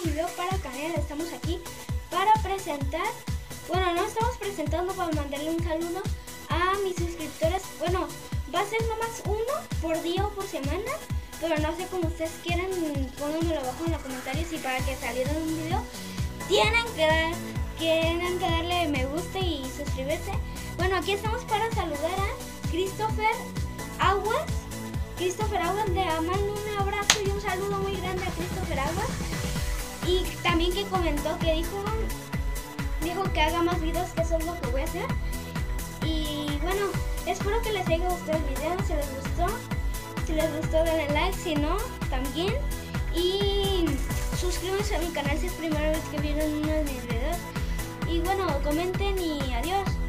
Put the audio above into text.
video para Canela. Estamos aquí para presentar, bueno, no estamos presentando, para mandarle un saludo a mis suscriptores. Bueno, va a ser nomás uno por día o por semana, pero no sé cómo ustedes quieran. Pónganmelo abajo en los comentarios, y para que saliera un video tienen que darle me gusta y suscribirse. Bueno, aquí estamos para saludar a Christopher Aguas. Le mando un abrazo y un saludo muy grande a Christopher Aguas. Y también que comentó, que dijo que haga más videos, que eso es lo que voy a hacer. Y bueno, espero que les haya gustado el video. Si les gustó denle like, si no también. Y suscríbanse a mi canal si es primera vez que vieron uno de mis videos. Y bueno, comenten y adiós.